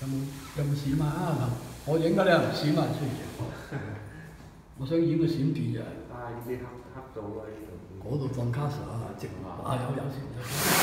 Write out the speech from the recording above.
有冇閃啊？我影嗰啲又唔閃啊，出現。我想影個閃片就係。 啊！呢啲黑到啊呢度。 嗰度放卡莎啊，直有時。